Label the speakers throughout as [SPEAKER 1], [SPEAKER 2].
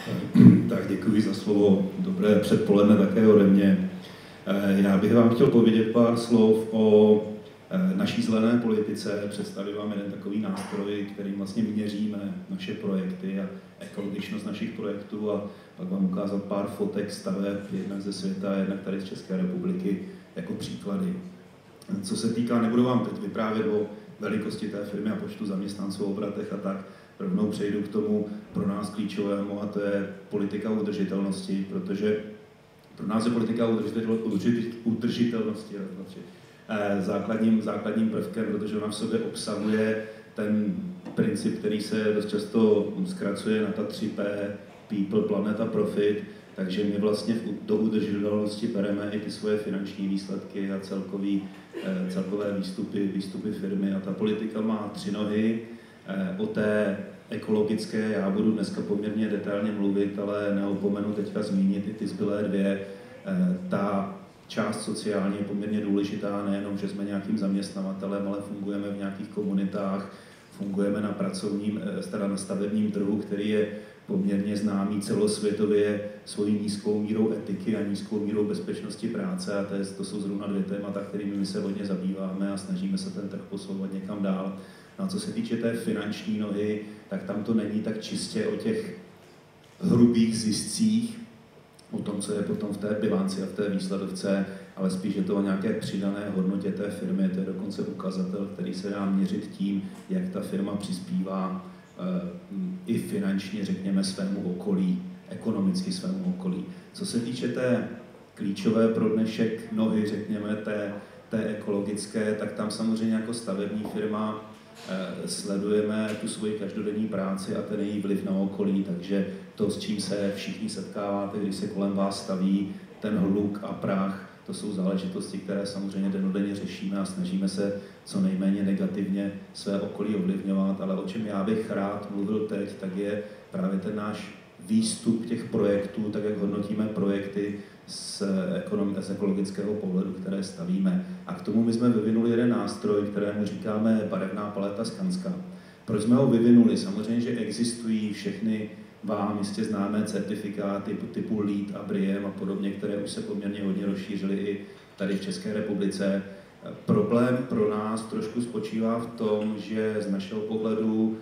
[SPEAKER 1] Tak děkuji za slovo. Dobré předpoledne také ode mě. Já bych vám chtěl povědět pár slov o naší zelené politice. Představím vám jeden takový nástroj, kterým vlastně měříme naše projekty a ekologičnost našich projektů, a pak vám ukázat pár fotek staveb, jednak ze světa, jednak tady z České republiky, jako příklady. Co se týká, nebudu vám teď vyprávět o velikosti té firmy a počtu zaměstnanců, obratech a tak, rovnou přejdu k tomu pro nás klíčovému, a to je politika udržitelnosti, protože pro nás je politika udržitelnosti základním prvkem, protože ona v sobě obsahuje ten princip, který se dost často zkracuje na ta 3P, people, planet a profit, takže my vlastně do udržitelnosti bereme i ty svoje finanční výsledky a celkové výstupy firmy. A ta politika má 3 nohy. O té ekologické já budu dneska poměrně detailně mluvit, ale neopomenu teďka zmínit i ty zbylé 2. Ta část sociální je poměrně důležitá, nejenom, že jsme nějakým zaměstnavatelem, ale fungujeme v nějakých komunitách, fungujeme na na stavebním trhu, který je poměrně známý celosvětově svojí nízkou mírou etiky a nízkou mírou bezpečnosti práce, a to jsou zrovna 2 témata, kterými my se hodně zabýváme a snažíme se ten trh posouvat někam dál. No a co se týče té finanční nohy, tak tam to není tak čistě o těch hrubých ziscích, o tom, co je potom v té bilanci a v té výsledovce, ale spíš je to o nějaké přidané hodnotě té firmy. To je dokonce ukazatel, který se dá měřit tím, jak ta firma přispívá i finančně, řekněme, svému okolí, ekonomicky svému okolí. Co se týče té klíčové pro dnešek nohy, řekněme, té ekologické, tak tam samozřejmě jako stavební firma sledujeme tu svoji každodenní práci a ten její vliv na okolí, takže to, s čím se všichni setkáváte, když se kolem vás staví ten hluk a prach, to jsou záležitosti, které samozřejmě dennodenně řešíme a snažíme se co nejméně negativně své okolí ovlivňovat, ale o čem já bych rád mluvil teď, tak je právě ten náš výstup těch projektů, tak jak hodnotíme projekty z ekologického pohledu, které stavíme. A k tomu my jsme vyvinuli jeden nástroj, kterému říkáme barevná paleta Skanska. Proč jsme ho vyvinuli? Samozřejmě, že existují všechny vám jistě známé certifikáty typu LEED a BREEAM a podobně, které už se poměrně hodně rozšířily i tady v České republice. Problém pro nás trošku spočívá v tom, že z našeho pohledu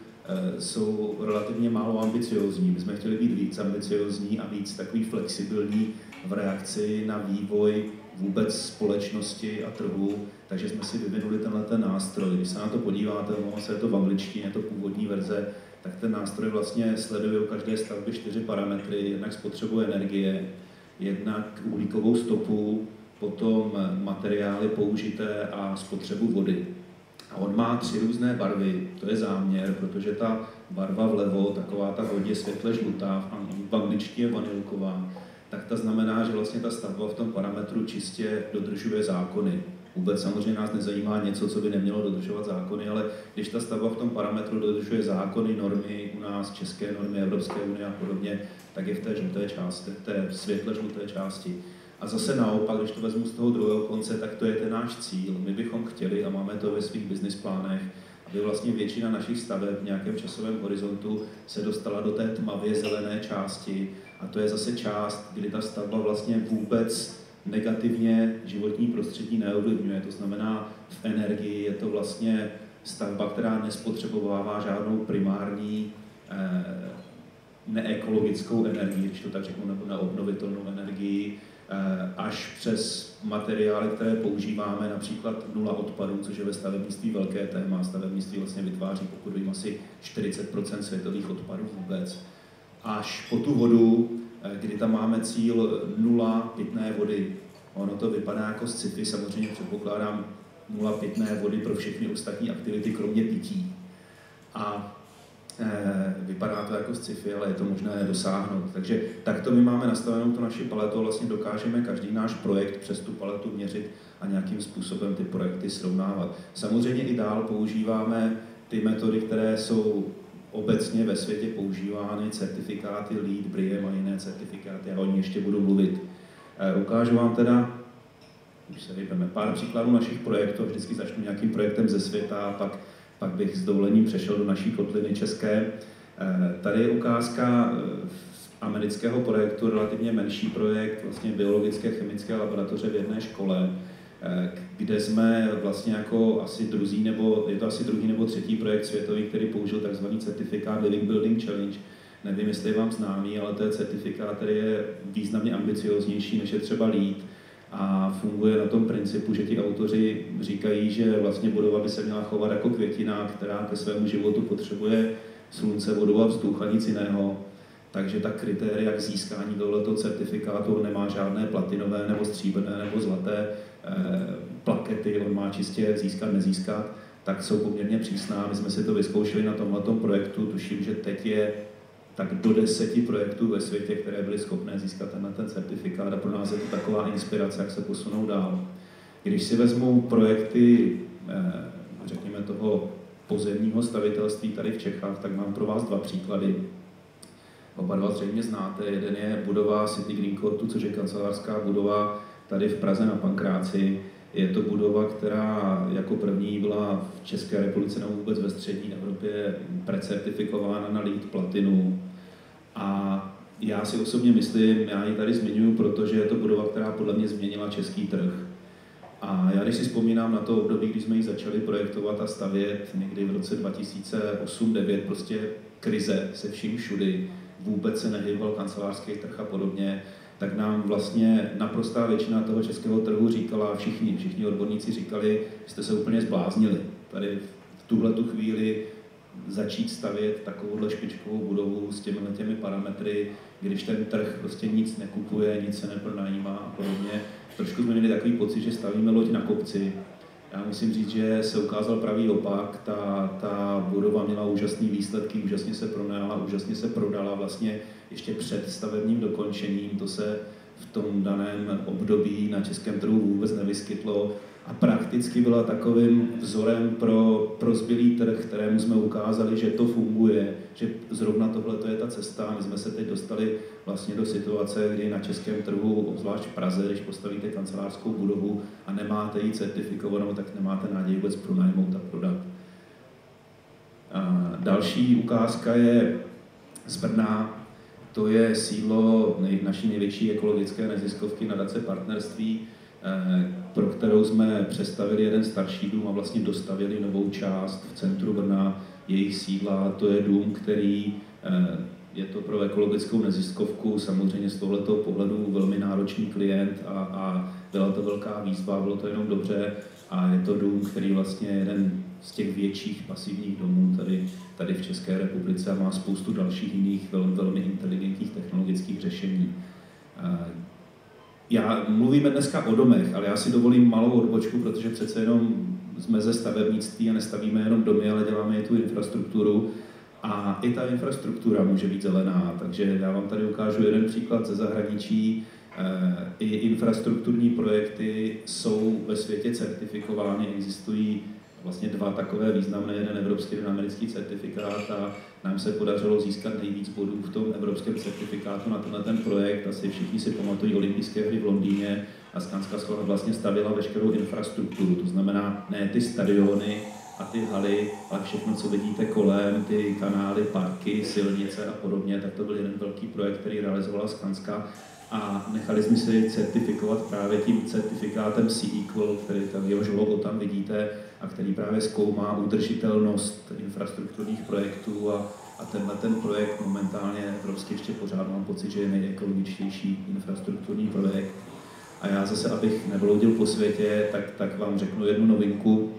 [SPEAKER 1] jsou relativně málo ambiciózní. My jsme chtěli být víc ambiciózní a víc takový flexibilní v reakci na vývoj vůbec společnosti a trhu, takže jsme si vyvinuli ten nástroj. Když se na to podíváte, je to v angličtině, je to původní verze, tak ten nástroj vlastně sleduje u každé stavby 4 parametry, jednak spotřebu energie, jednak uhlíkovou stopu, potom materiály použité a spotřebu vody. A on má 3 různé barvy, to je záměr, protože ta barva vlevo, taková ta hodně světle žlutá, v angličtině vanilková, tak ta znamená, že vlastně ta stavba v tom parametru čistě dodržuje zákony. Vůbec samozřejmě nás nezajímá něco, co by nemělo dodržovat zákony, ale když ta stavba v tom parametru dodržuje zákony, normy, u nás české normy, Evropské unie a podobně, tak je v té žluté části, v té světle žluté části. A zase naopak, když to vezmu z toho druhého konce, tak to je ten náš cíl. My bychom chtěli, a máme to ve svých business plánech, aby vlastně většina našich staveb v nějakém časovém horizontu se dostala do té tmavě zelené části. A to je zase část, kdy ta stavba vlastně vůbec negativně životní prostředí neovlivňuje. To znamená, v energii je to vlastně stavba, která nespotřebovává žádnou primární neekologickou energii, když to tak řeknu, nebo neobnovitelnou energii, až přes materiály, které používáme, například 0 odpadů, což je ve stavebnictví velké téma. Stavebnictví vlastně vytváří, pokud vím, asi 40% světových odpadů vůbec. Až po tu vodu, kdy tam máme cíl 0 pitné vody. Ono to vypadá jako sci-fi, samozřejmě předpokládám 0 pitné vody pro všechny ostatní aktivity, kromě pití. A vypadá to jako sci-fi, ale je to možné dosáhnout. Takže takto my máme nastavenou tu naši paletu a vlastně dokážeme každý náš projekt přes tu paletu měřit a nějakým způsobem ty projekty srovnávat. Samozřejmě i dál používáme ty metody, které jsou obecně ve světě používány, certifikáty LEED, BREEAM a jiné certifikáty, já o ní ještě budu mluvit. Ukážu vám teda, už se vypeme, pár příkladů našich projektů, vždycky začnu nějakým projektem ze světa a pak bych s dovolením přešel do naší kotliny české. Tady je ukázka amerického projektu, relativně menší projekt, vlastně biologické chemické laboratoře v jedné škole, kde jsme vlastně jako asi druzí, nebo je to asi druhý nebo třetí projekt světový, který použil takzvaný certifikát Living Building Challenge. Nevím, jestli je vám známý, ale to je certifikát, který je významně ambicioznější, než je třeba LEED a funguje na tom principu, že ti autoři říkají, že vlastně budova by se měla chovat jako květina, která ke svému životu potřebuje slunce, vodu a vzduch a nic jiného. Takže ta kritéria k získání tohoto certifikátu nemá žádné platinové nebo stříbrné nebo zlaté plakety, on má čistě získat, nezískat, tak jsou poměrně přísná. My jsme si to vyzkoušeli na tomhletom projektu, tuším, že teď je tak do 10 projektů ve světě, které byly schopné získat ten certifikát a pro nás je to taková inspirace, jak se posunou dál. Když si vezmu projekty, řekněme toho pozemního stavitelství tady v Čechách, tak mám pro vás 2 příklady. Oba dva zřejmě znáte. Jeden je budova City Green Courtu, což je kancelářská budova tady v Praze na Pankráci. Je to budova, která jako první byla v České republice nebo vůbec ve střední Evropě precertifikována na LEED Platinu. A já si osobně myslím, já ji tady zmiňuji, protože je to budova, která podle mě změnila český trh. A já když si vzpomínám na to období, kdy jsme ji začali projektovat a stavět, někdy v roce 2008-2009, prostě krize se vším všudy, vůbec se nehýbal kancelářský trh a podobně, tak nám vlastně naprostá většina toho českého trhu říkala, všichni odborníci říkali, že jste se úplně zbláznili. Tady v tuhletu chvíli začít stavět takovouhle špičkovou budovu s těmi parametry, když ten trh prostě nic nekupuje, nic se nepronajímá a podobně. Trošku jsme měli takový pocit, že stavíme loď na kopci. Já musím říct, že se ukázal pravý opak, ta budova měla úžasné výsledky, úžasně se pronajala, úžasně se prodala vlastně ještě před stavebním dokončením, to se v tom daném období na českém trhu vůbec nevyskytlo a prakticky byla takovým vzorem pro zbylý trh, kterému jsme ukázali, že to funguje, že zrovna tohle je ta cesta. My jsme se teď dostali vlastně do situace, kdy na českém trhu, obzvlášť v Praze, když postavíte kancelářskou budovu a nemáte ji certifikovanou, tak nemáte naději vůbec pronajmout a prodat. A další ukázka je z Brna. To je sídlo naší největší ekologické neziskovky Nadace Partnerství, pro kterou jsme přestavili jeden starší dům a vlastně dostavěli novou část v centru Brna, jejich sídla. To je dům, který je to pro ekologickou neziskovku samozřejmě z tohoto pohledu velmi náročný klient a byla to velká výzva, bylo to jenom dobře a je to dům, který vlastně je jeden z těch větších pasivních domů tady v České republice a má spoustu dalších jiných velmi inteligentních technologických řešení. Mluvíme dneska o domech, ale já si dovolím malou odbočku, protože přece jenom jsme ze stavebnictví a nestavíme jenom domy, ale děláme i tu infrastrukturu. A i ta infrastruktura může být zelená, takže já vám tady ukážu jeden příklad ze zahraničí. I infrastrukturní projekty jsou ve světě certifikovány, existují vlastně 2 takové významné, jeden evropský, jeden americký certifikát a nám se podařilo získat nejvíc bodů v tom evropském certifikátu na ten projekt. Asi všichni si pamatují olympijské hry v Londýně a Skanská škola vlastně stavěla veškerou infrastrukturu, to znamená ne ty stadiony a ty haly, ale všechno, co vidíte kolem, ty kanály, parky, silnice a podobně, tak to byl jeden velký projekt, který realizovala Skanska a nechali jsme si certifikovat právě tím certifikátem C-Equal, který tam jehož logo tam vidíte a který právě zkoumá udržitelnost infrastrukturních projektů a ten projekt momentálně evropský ještě pořád mám pocit, že je nejekologičtější infrastrukturní projekt. A já zase, abych nebloudil po světě, tak vám řeknu jednu novinku.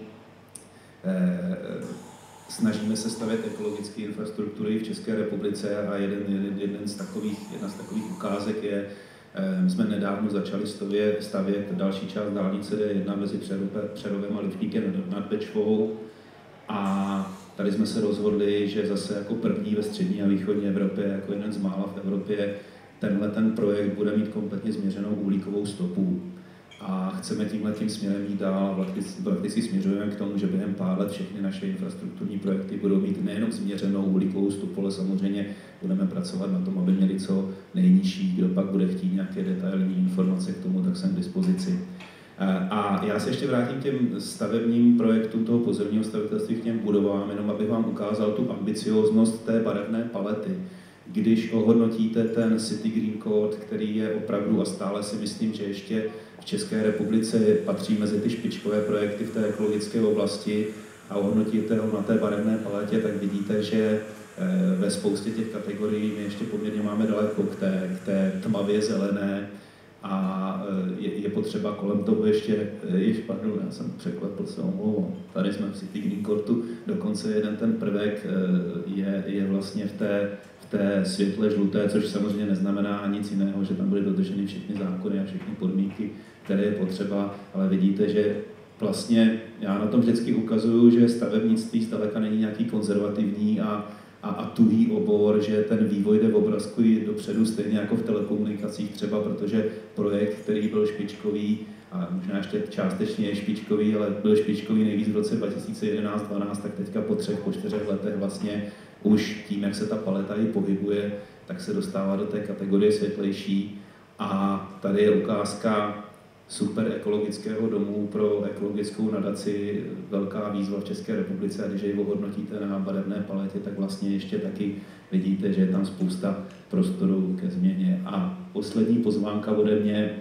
[SPEAKER 1] Snažíme se stavět ekologické infrastruktury v České republice a jedna z takových ukázek je, my jsme nedávno začali stavět další část dálnice D1 mezi Přerovem a Lipníkem nad Bečvou a tady jsme se rozhodli, že zase jako první ve střední a východní Evropě, jako jeden z mála v Evropě, ten projekt bude mít kompletně změřenou uhlíkovou stopu. A chceme tímhletím směrem jít dál a prakticky směřujeme k tomu, že během pár let všechny naše infrastrukturní projekty budou mít nejenom změřenou uhlíkovou stopu, ale samozřejmě budeme pracovat na tom, aby měli co nejnižší. Kdo pak bude chtít nějaké detailní informace k tomu, tak jsem k dispozici. A já se ještě vrátím k těm stavebním projektům toho pozemního stavitelství, k těm budovám, jenom abych vám ukázal tu ambicióznost té barevné palety. Když ohodnotíte ten City Green Code, který je opravdu a stále si myslím, že ještě v České republice patří mezi ty špičkové projekty v té ekologické oblasti a ohodnotíte ho na té barevné paletě, tak vidíte, že ve spoustě těch kategorií my ještě poměrně máme daleko k té tmavě zelené a je potřeba kolem toho ještě pardon, já jsem překlepl se, omlouvám. Tady jsme v City Green Courtu, dokonce jeden ten prvek je vlastně v té světle žluté, což samozřejmě neznamená nic jiného, že tam byly dodrženy všechny zákony a všechny podmínky, které je potřeba, ale vidíte, že vlastně já na tom vždycky ukazuju, že stavebnictví zdaleka není nějaký konzervativní a tuhý obor, že ten vývoj jde v obrazku dopředu, stejně jako v telekomunikacích třeba, protože projekt, který byl špičkový, a možná ještě částečně je špičkový, ale byl špičkový nejvíc v roce 2011-12, tak teďka po 3-4 letech vlastně už tím, jak se ta paleta i pohybuje, tak se dostává do té kategorie světlejší. A tady je ukázka super ekologického domu pro ekologickou nadaci, velká výzva v České republice, a když ji ohodnotíte na barevné paletě, tak vlastně ještě taky vidíte, že je tam spousta prostoru ke změně. A poslední pozvánka ode mě.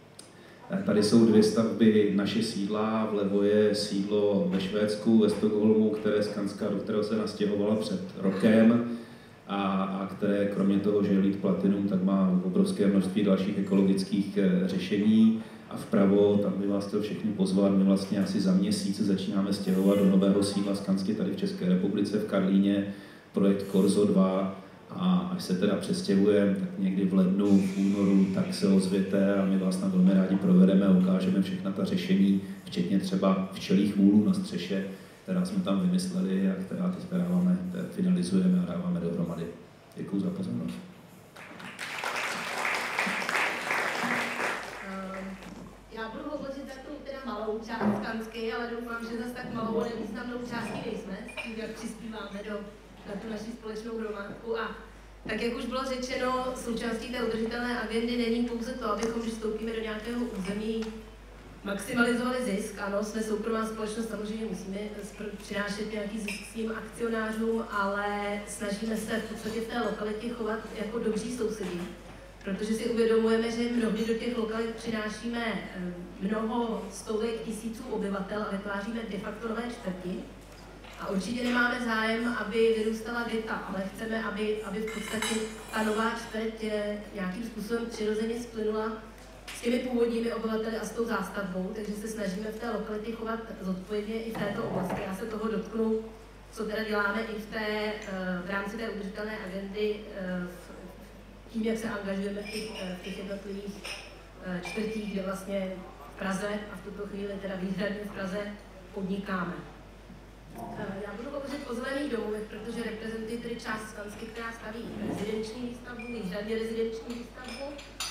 [SPEAKER 1] Tady jsou 2 stavby naše sídla, vlevo je sídlo ve Švédsku, ve Stockholmu, které Skanska, do kterého se nastěhovala před rokem a které kromě toho, že je LEED Platinum, tak má obrovské množství dalších ekologických řešení. A vpravo, tam by vás chtěl všechny pozvat, my vlastně asi za měsíc začínáme stěhovat do nového sídla Skansky tady v České republice, v Karlíně, projekt Corso 2. A až se teda přestěhujeme, tak někdy v lednu, v únoru, tak se ozvěte a my vás tam velmi rádi provedeme a ukážeme všechna ta řešení, včetně třeba včelích hůlů na střeše, která jsme tam vymysleli a která teď finalizujeme a dáváme dohromady. Děkuji za pozornost.
[SPEAKER 2] Já budu hovořit za tu teda malou část Skansky, ale doufám, že zase tak malou a nevýznamnou částí nejsme, s tím, jak přispíváme na tu naši společnou hromádku. A tak, jak už bylo řečeno, součástí té udržitelné agendy není pouze to, abychom, když vstoupíme do nějakého území, maximalizovali zisk. Ano, jsme soukromá společnost, samozřejmě musíme přinášet nějaký zisk svým akcionářům, ale snažíme se v podstatě v té lokalitě chovat jako dobří sousedi, protože si uvědomujeme, že mnohdy do těch lokalit přinášíme mnoho stovek tisíců obyvatel a vytváříme de facto nové čtvrti. A určitě nemáme zájem, aby vyrůstala věta, ale chceme, aby v podstatě ta nová čtvrť nějakým způsobem přirozeně splynula s těmi původními obyvateli a s tou zástavbou, takže se snažíme v té lokalitě chovat zodpovědně i v této oblasti. Já se toho dotknu, co teda děláme i v rámci té udržitelné agendy, tím, jak se angažujeme v těch jednotlivých čtvrtích, kde vlastně v Praze a v tuto chvíli teda výhradně v Praze podnikáme. Já budu hovořit o zelených domovech, protože reprezentuji tedy část Skansky, která staví rezidenční výstavbu, výhradně rezidenční výstavbu.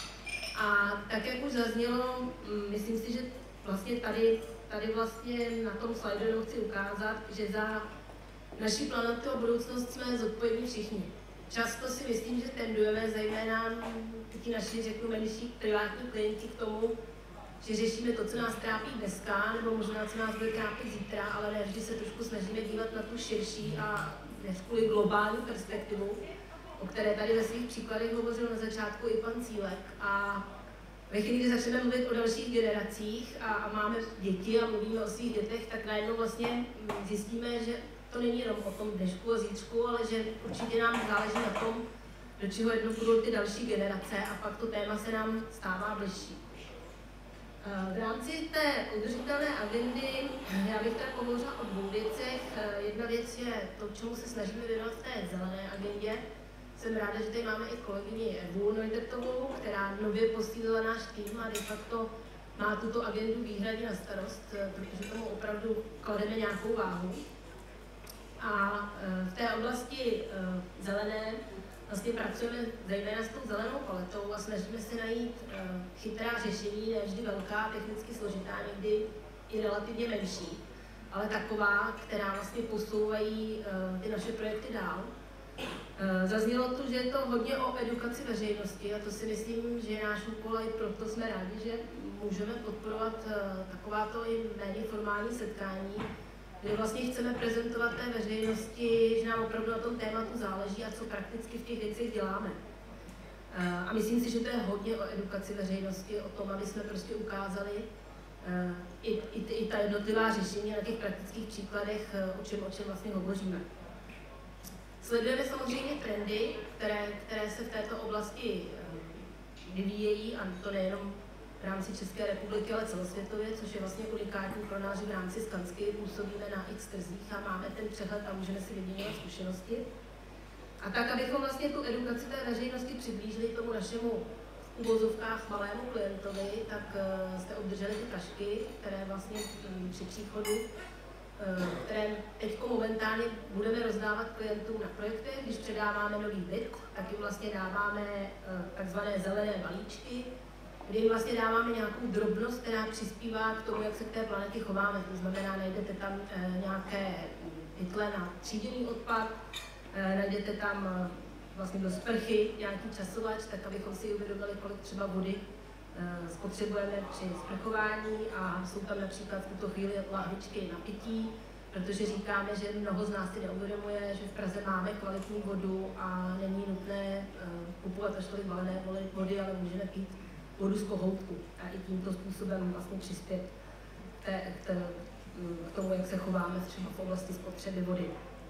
[SPEAKER 2] A tak, jak už zaznělo, myslím si, že vlastně tady vlastně na tom slajdu chci ukázat, že za naši planetu a budoucnost jsme zodpovědní všichni. Často si myslím, že tendujeme, zejména ti naši, řeknu, menší privátní klienti k tomu, že řešíme to, co nás trápí dneska, nebo možná, co nás bude trápit zítra, ale ne vždy se trošku snažíme dívat na tu širší a neřkuli globální perspektivu, o které tady ve svých příkladech hovořil na začátku i pan Cílek. A ve chvíli, kdy začneme mluvit o dalších generacích a máme děti a mluvíme o svých dětech, tak najednou vlastně zjistíme, že to není jenom o tom dnešku a zítřku, ale že určitě nám záleží na tom, do čeho jednou budou ty další generace a pak to téma se nám stává bližší. V rámci té udržitelné agendy já bych tak pohovořila o 2 věcech. Jedna věc je to, čemu se snažíme věnovat v té zelené agendě. Jsem ráda, že tady máme i kolegyni Evu Neudertovou, která nově posílila náš tým a de facto má tuto agendu výhradně na starost, protože tomu opravdu klademe nějakou váhu. A v té oblasti zelené vlastně pracujeme zejména s tou zelenou paletou a snažíme se najít chytrá řešení, ne vždy velká, technicky složitá, někdy i relativně menší, ale taková, která vlastně posouvají ty naše projekty dál. Zaznělo tu, že je to hodně o edukaci veřejnosti a to si myslím, že je náš úkol a i proto jsme rádi, že můžeme podporovat takováto i méně formální setkání, kde vlastně chceme prezentovat té veřejnosti, že nám opravdu na tom tématu záleží a co prakticky v těch věcech děláme. A myslím si, že to je hodně o edukaci veřejnosti, o tom, aby jsme prostě ukázali i ta jednotlivá řešení na těch praktických příkladech, o čem vlastně hovoříme. Sledujeme samozřejmě trendy, které se v této oblasti vyvíjejí, a to nejenom v rámci České republiky, ale celosvětově, což je vlastně unikátní pro nás, že v rámci Skansky působíme na x trzích a máme ten přehled a můžeme si vyměňovat zkušenosti. A tak, abychom vlastně tu edukaci té veřejnosti přiblížili tomu našemu v uvozovkách malému klientovi, tak jste obdrželi ty tašky, které vlastně při příchodu, které teď momentálně budeme rozdávat klientům na projektech. Když předáváme nový byt, tak jim vlastně dáváme takzvané zelené balíčky, kde jim vlastně dáváme nějakou drobnost, která přispívá k tomu, jak se k té planetě chováme. To znamená, najdete tam nějaké pytle na tříděný odpad, najdete tam vlastně do sprchy nějaký časovač, tak abychom si uvědomili, kolik třeba vody spotřebujeme při sprchování, a jsou tam například v tuto chvíli lahvičky na pití, protože říkáme, že mnoho z nás si neuvědomuje, že v Praze máme kvalitní vodu a není nutné kupovat až tolik balené vody, ale můžeme pít vodu z kohoutku a i tímto způsobem vlastně přispět k tomu, jak se chováme třeba v oblasti spotřeby vody.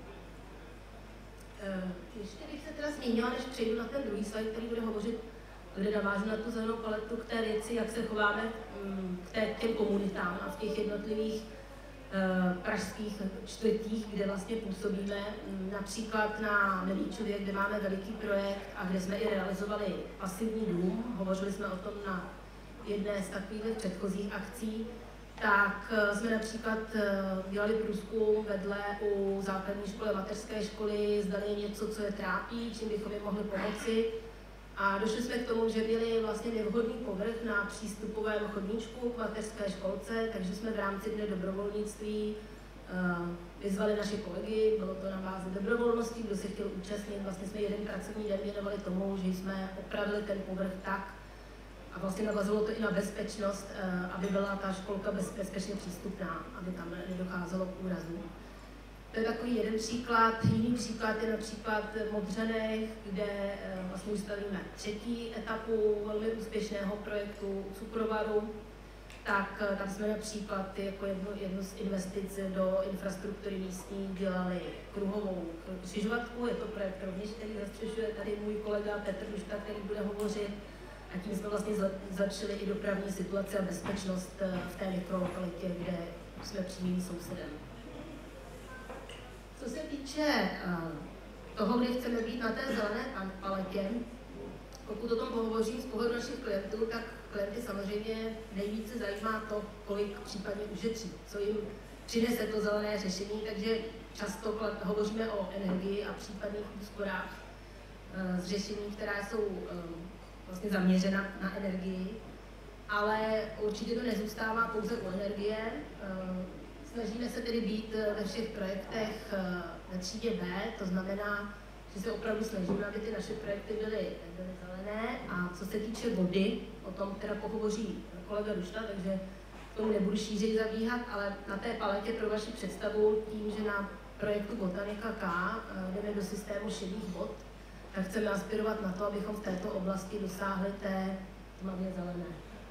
[SPEAKER 2] Ještě bych se teda zmínila, než přejdu na ten druhý slide, který bude hovořit, kde navážu na tu zelenou paletu k té věci, jak se chováme k těm komunitám a v těch jednotlivých pražských čtvrtích, kde vlastně působíme. Například na Milíčově, kde máme veliký projekt a kde jsme i realizovali pasivní dům. Hovořili jsme o tom na jedné z takových předchozích akcí. Tak jsme například dělali průzkum vedle u základní školy a mateřské školy, zdali je něco, co je trápí, čím bychom jim mohli pomoci. A došli jsme k tomu, že měli vlastně nevhodný povrch na přístupovém chodníčku k mateřské školce, takže jsme v rámci Dne dobrovolnictví vyzvali naše kolegy, bylo to na bázi dobrovolnosti, kdo se chtěl účastnit. Vlastně jsme jeden pracovní den věnovali tomu, že jsme opravili ten povrch tak, a vlastně navazilo to i na bezpečnost, aby byla ta školka bezpečně přístupná, aby tam nedocházelo k úrazům. To je takový jeden příklad. Jiný příklad je například v Modřanech, kde vlastně ustavíme třetí etapu velmi úspěšného projektu cukrovaru. Tak tam jsme například jako jednu z investic do infrastruktury místní dělali kruhovou křižovatku. Je to projekt rovněž, který zastřešuje tady můj kolega Petr Duška, který bude hovořit. A tím jsme vlastně zlepšili i dopravní situaci a bezpečnost v té mikrolokalitě, kde jsme přímým sousedem. Co se týče toho, kde chceme být na té zelené paletě, pokud o tom pohovořím z pohledu našich klientů, tak klienty samozřejmě nejvíce zajímá to, kolik případně ušetří, co jim přinese to zelené řešení, takže často hovoříme o energii a případných úsporách z řešení, která jsou vlastně zaměřena na energii, ale určitě to nezůstává pouze u energie. Snažíme se tedy být ve všech projektech ve třídě B, to znamená, že se opravdu snažíme, aby ty naše projekty byly zelené. A co se týče vody, o tom teda pohovoří kolega Dušta, takže k tomu nebudu šířeji zabíhat, ale na té paletě pro vaši představu, tím, že na projektu Botanika K jdeme do systému šedých vod, tak chceme aspirovat na to, abychom v této oblasti dosáhli té tmavě zelené.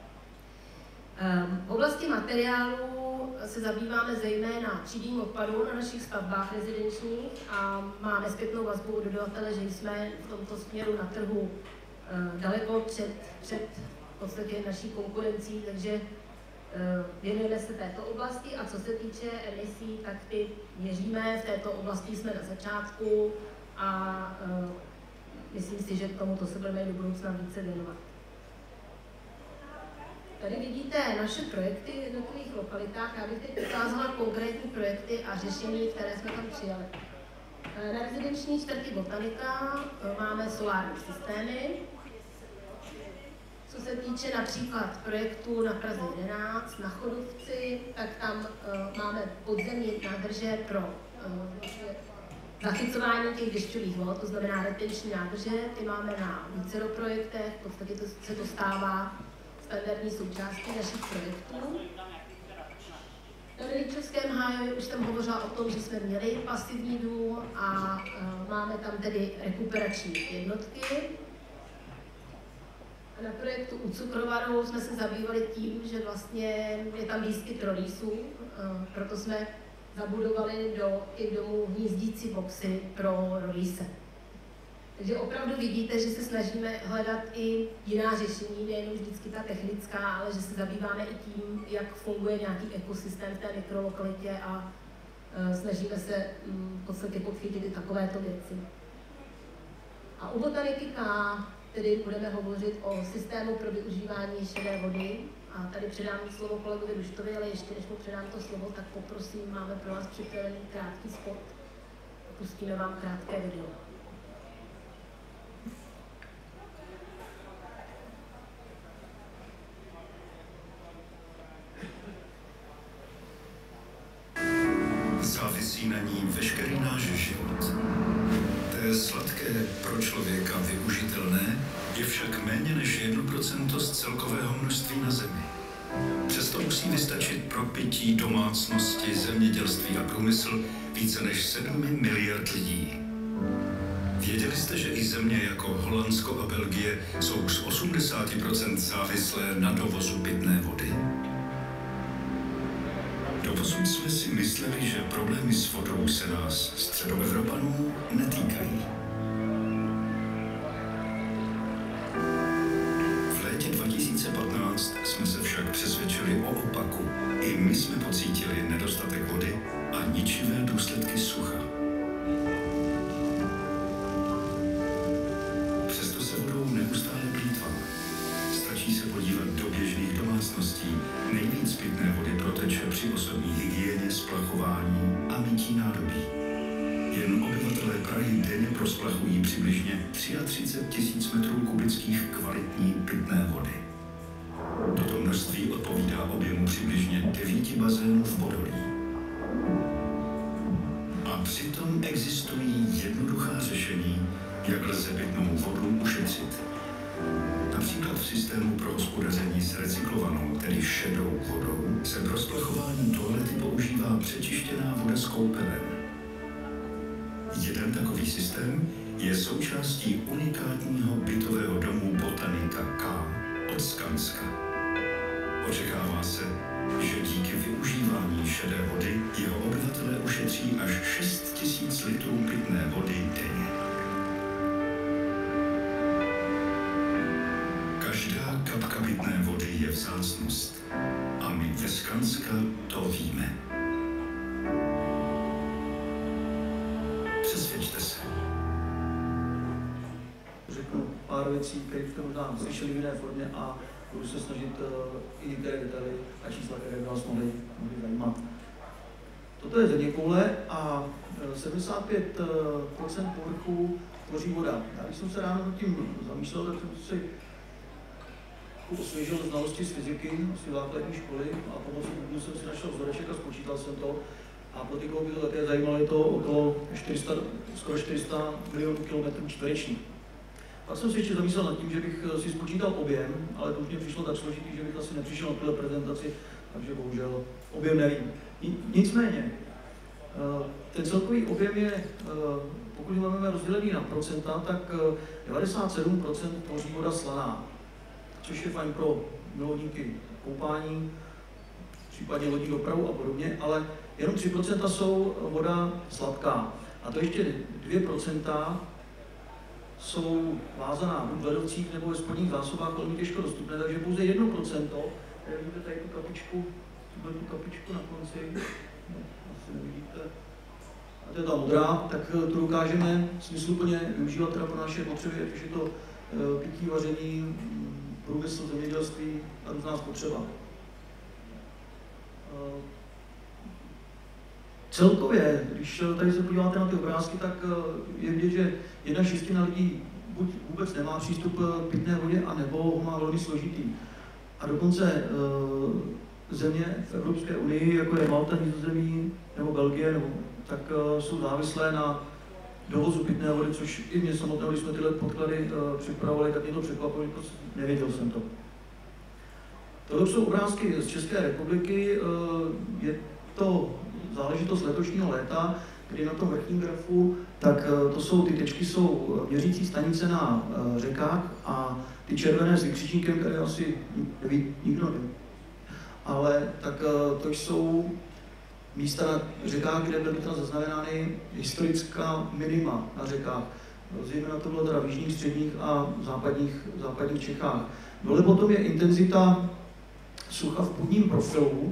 [SPEAKER 2] V oblasti materiálů se zabýváme zejména tříděním odpadů na našich stavbách rezidenčních a máme zpětnou vazbu od dodavatele, že jsme v tomto směru na trhu daleko před v podstatě naší konkurencí, takže věnujeme se této oblasti. A co se týče emisí, tak ty měříme, v této oblasti jsme na začátku a myslím si, že k tomuto se budeme do budoucna více věnovat. Tady vidíte naše projekty v jednotlivých lokalitách. Já bych teď ukázala konkrétní projekty a řešení, které jsme tam přijali. Na rezidenční čtvrti Botanika máme solární systémy. Co se týče například projektu na Praze 11, na Chodovci, tak tam máme podzemní nádrže pro zachycování těch dešťových vod, to znamená retenční nádrže. Ty máme na vícero projektech, v podstatě se to stává standardní součástí našich projektů. Na Rodičovském háji už jsem hovořila o tom, že jsme měli pasivní dům a máme tam tedy rekuperační jednotky. A na projektu u Cukrovaru jsme se zabývali tím, že vlastně je tam výskyt rolísů, proto jsme zabudovali do těch domů hnízdící boxy pro rolíse. Takže opravdu vidíte, že se snažíme hledat i jiná řešení, nejenom vždycky ta technická, ale že se zabýváme i tím, jak funguje nějaký ekosystém v té mikrolokalitě a snažíme se v podstatě podchytit i takovéto věci. A u botaniky K tedy budeme hovořit o systému pro využívání šedé vody. A tady předám slovo kolegovi Ruštovi, ale ještě než mu předám to slovo, tak poprosím, máme pro vás připravený krátký spot. Pustíme vám krátké video.
[SPEAKER 3] Závisí na ní veškerý náš život. Té sladké, pro člověka využitelné, je však méně než 1% z celkového množství na Zemi. Přesto musí vystačit pro pití, domácnosti, zemědělství a průmysl více než 7 miliard lidí. Věděli jste, že i země jako Holandsko a Belgie jsou z 80% závislé na dovozu pitné vody? Doposud jsme si mysleli, že problémy s vodou se nás, Středoevropanů, netýkají. V létě 2015 jsme se však přesvědčili o opaku. I my jsme pocítili nedostatek vody a ničivé důsledky sucha. Přesto se vodou neustále plýtvá. Stačí se podívat do běžných domácností. Nejvíc pitné vody proteče při osobní hygieně, splachování a mytí nádobí. Jen obyvatelé Prahy denně prosplachují přibližně 33 000 metrů kubických kvalitní pitné vody. Toto množství odpovídá objemu přibližně 9 bazénů v Podolí. A přitom existují jednoduchá řešení, jak lze pitnou vodu ušetřit. Například v systému pro hospodaření s recyklovanou, tedy šedou vodou, se pro splachování toalety používá přečištěná voda z koupelen. Jeden takový systém je součástí unikátního bytového domu Botanika K od Skanska. Očekává se, že díky využívání šedé vody jeho obyvatelé ušetří až 6 000 litrů pitné vody denně. Každá kapka pitné vody je vzácnost a my ve Skanska to víme. Přesvědčte se.
[SPEAKER 4] Řeknu pár věcí, které jste možná slyšeli v jiné formě a budu se snažit i některé detaily a čísla, které by vás mohly zajímat. Toto je zeměkoule a 75% povrchu tvoří voda. Já když jsem se ráno nad tím zamýšlel, tak jsem si osvěžil znalosti z fyziky, z základní školy a pomocí Google jsem si našel vzoreček a spočítal jsem to. A pro ty, koho by to také zajímalo, je to okolo skoro 400 milionů kilometrů čtverečních. Pak jsem si ještě zamyslel nad tím, že bych si spočítal objem, ale to už mě přišlo tak složitý, že bych asi nepřišel na tuhle prezentaci, takže bohužel objem nevím. Nicméně, ten celkový objem je, pokud ho máme rozdělený na procenta, tak 97% tvoří voda slaná, což je fajn pro milovníky koupání, případně lodní dopravu a podobně, ale jenom 3% jsou voda sladká. A to ještě 2% jsou vázaná buď v ledovcích nebo ve spodních zásobách, velmi těžko dostupné, takže pouze 1%, které vidíte tady tu kapičku na konci, no, asi nevidíte, a to je ta modrá, tak tu dokážeme smysluplně využívat teda pro naše potřeby, ať už je to pití, vaření, průmysl, zemědělství a různá spotřeba. Celkově, když tady se podíváte na ty obrázky, tak je vidět, že 1/6 lidí buď vůbec nemá přístup k pitné vodě, anebo ho má velmi složitý. A dokonce země v Evropské unii, jako je Malta, Nizozemí nebo Belgie, tak jsou závislé na dovozu pitné vody, což i mě samotného, když jsme tyhle podklady připravovali, tak mě to překvapilo, že nevěděl jsem to. Tohle jsou obrázky z České republiky. to záležitost letošního léta, kdy na tom vrchním grafu, tak to jsou, ty tečky jsou měřící stanice na řekách a ty červené s vykřičníkem, které asi neví, nikdo neví. Ale tak to jsou místa na řekách, kde byly tam zaznamenány historická minima na řekách. Zejména to bylo teda v jižních, středních a západních Čechách. Dole potom je intenzita sucha v půdním profilu,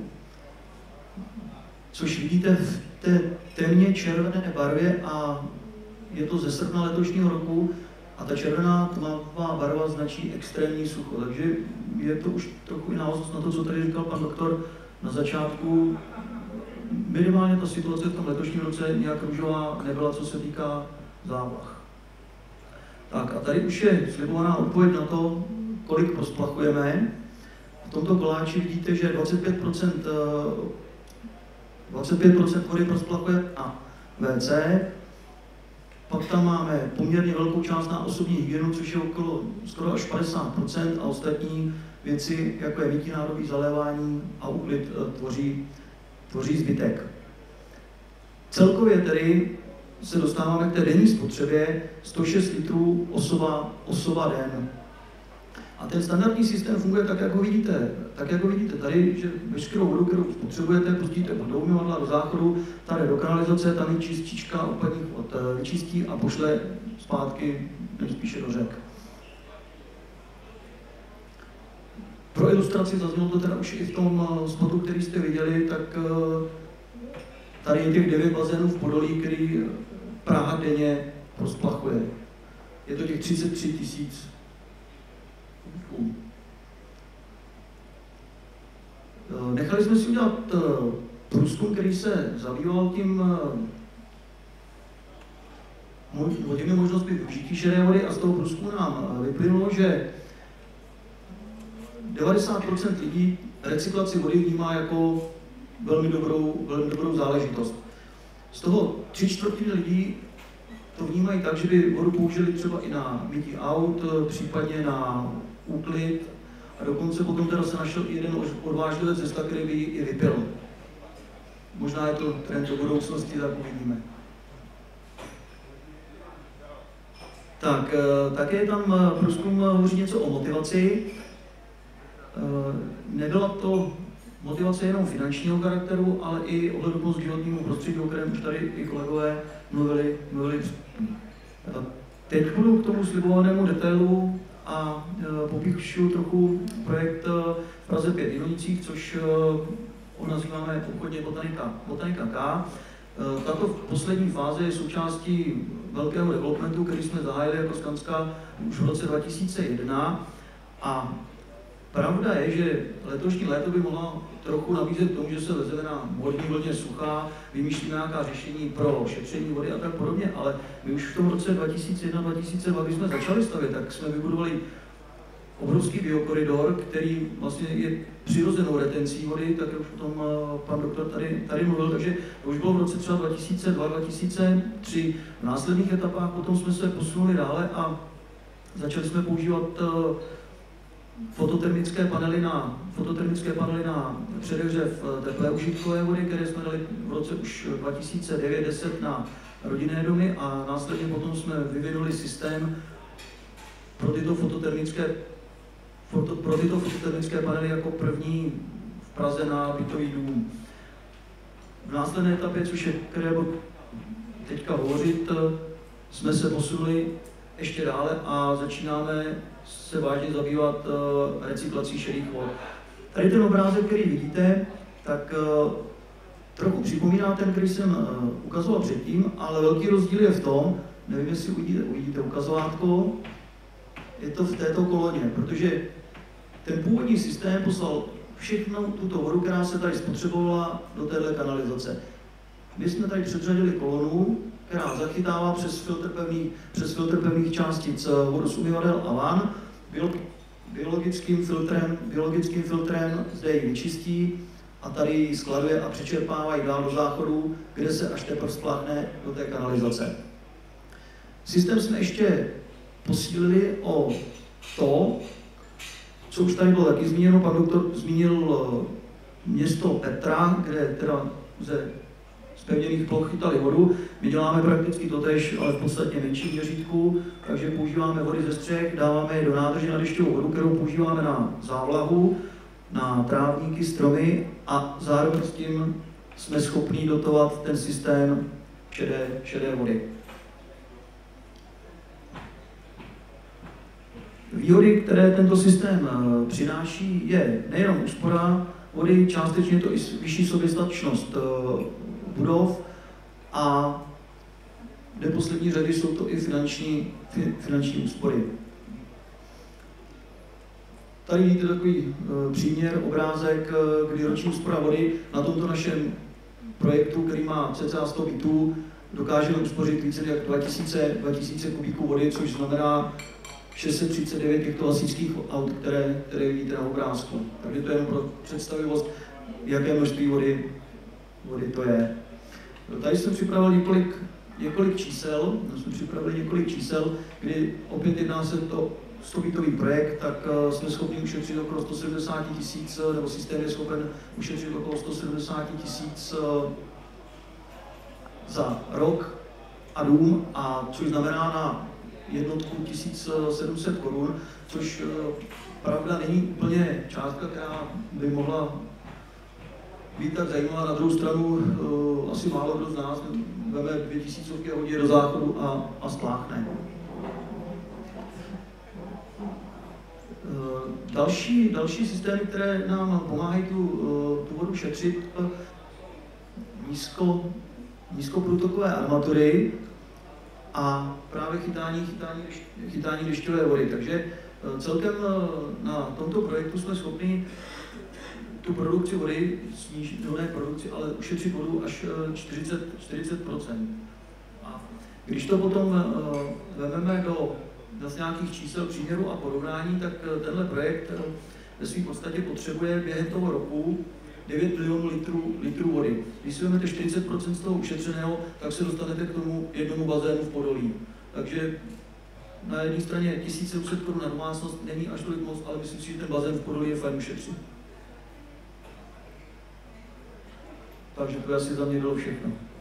[SPEAKER 4] což vidíte v té temně červené barvě a je to ze srpna letošního roku a ta červená tmavá barva značí extrémní sucho. Takže je to už trochu i návaznost na to, co tady říkal pan doktor na začátku. Minimálně ta situace v tom letošním roce nějak růžová nebyla, co se týká závlah. Tak a tady už je slibovaná odpověď na to, kolik prosplachujeme. V tomto koláči vidíte, že 25% vody prosplachuje na WC, pak tam máme poměrně velkou část na osobní hygienu, což je okolo skoro až 50%, a ostatní věci, jako je mytí nádobí, zalévání a úklid, tvoří zbytek. Celkově tedy se dostáváme k té denní spotřebě 106 litrů osoba den. A ten standardní systém funguje tak, jak ho vidíte. Tak, jak ho vidíte tady, že veškerou vodu, kterou spotřebujete, pustíte do umyvadla, do záchodu, tady do kanalizace, tam je čistička odpadních vod vyčistí a pošle zpátky nejspíše do řek. Pro ilustraci, zaznělo to teda už i v tom spotu, který jste viděli, tak tady je těch 9 bazénů v Podolí, který Praha denně prosplachuje. Je to těch 33 000. Nechali jsme si udělat průzkum, který se zabýval těmi možnostmi využití šedé vody, a z toho průzkumu nám vyplynulo, že 90% lidí recyklaci vody vnímá jako velmi dobrou záležitost. Z toho 3/4 lidí to vnímají tak, že by vodu použili třeba i na mytí aut, případně na úklid, a dokonce potom teda se našel i jeden odvážlivec cesta, který by ji i vypil. Možná je to trend do budoucnosti, tak uvidíme. Tak, také tam průzkum hovoří něco o motivaci. Nebyla to motivace jenom finančního charakteru, ale i ohleduplnost k životnímu prostředí, o kterém už tady i kolegové mluvili. Teď půjdu k tomu slibovanému detailu a popíšu trochu projekt v Praze 5 Jinonicích, což nazýváme obchodně Botanika K. Tato poslední fáze je součástí velkého developmentu, který jsme zahájili jako Skanska už v roce 2001. A pravda je, že letošní léto by mohla trochu nabízet tomu, že se vezeme na vodní vlně sucha, vymýšlíme nějaká řešení pro šetření vody a tak podobně, ale my už v tom roce 2001-2002, když jsme začali stavět, tak jsme vybudovali obrovský biokoridor, který vlastně je přirozenou retencí vody, tak jak už o tom pan doktor tady mluvil, takže to už bylo v roce třeba 2002-2003. V následných etapách potom jsme se posunuli dále a začali jsme používat fototermické panely na předehřev teplé užitkové vody, které jsme dali v roce už 2009-10 na rodinné domy, a následně potom jsme vyvinuli systém pro tyto fototermické panely jako první v Praze na bytový dům. V následné etapě, což je, které budu teďka hovořit, jsme se posunuli ještě dále a začínáme se vážně zabývat recyklací šedých vod. Tady ten obrázek, který vidíte, tak trochu připomíná ten, který jsem ukazoval předtím, ale velký rozdíl je v tom, nevím, jestli uvidíte ukazovátko, je to v této koloně, protože ten původní systém poslal všechno tuto vodu, která se tady spotřebovala, do téhle kanalizace. My jsme tady předřadili kolonu, která zachytává přes filtr pevných částic vodu z umyvadel a van, biologickým filtrem zde ji vyčistí a tady ji skladuje a přečerpává ji dál do záchodu, kde se až teprve spláchne do té kanalizace. Systém jsme ještě posílili o to, co už tady bylo taky zmíněno, pan doktor zmínil město Petra, kde teda ze zpevněných ploch chytali vodu. My děláme prakticky totéž, ale v podstatě menším měřítku, takže používáme vody ze střech, dáváme je do nádrže na dešťovou vodu, kterou používáme na závlahu, na trávníky, stromy a zároveň s tím jsme schopni dotovat ten systém šedé vody. Výhody, které tento systém přináší, je nejenom úspora vody, částečně to i vyšší soběstačnost budov a v neposlední řady jsou to i finanční úspory. Tady vidíte takový příměr, obrázek, kdy roční úspora vody na tomto našem projektu, který má cca 100 bytů, dokážeme uspořit více než 2000 kubíků vody, což znamená 639 těchto hasičských aut, které vidíte na obrázku. Takže to je jen pro představivost, jaké množství vody to je. Tady jsem připravil několik čísel, kdy opět jedná se to 100bytový projekt, tak jsme schopni ušetřit okolo 170 000, nebo systém je schopen ušetřit okolo 170 000 za rok a dům, a což znamená na jednotku 1700 korun, což pravda není úplně částka, která by mohla být tak zajímavá. Na druhou stranu asi málo kdo z nás veme 2000 a hodí do záchodu a spláchne. Další systémy, které nám pomáhají tu vodu šetřit, nízkoprůtokové armatury a právě chytání dešťové vody. Takže celkem na tomto projektu jsme schopni tu produkci vody snížit, ale ušetřit vodu až 40%. A když to potom vezmeme do nějakých čísel, příměrů a porovnání, tak tenhle projekt ve své podstatě potřebuje během toho roku 9 milionů litrů vody. Když si vezmete 40% z toho ušetřeného, tak se dostanete k tomu jednomu bazénu v Podolí. Takže na jedné straně 1700 korun na domácnost není až tolik moc, ale myslím si, že ten bazén v Podolí je fajn ušetřit. Takže to asi za mě bylo všechno.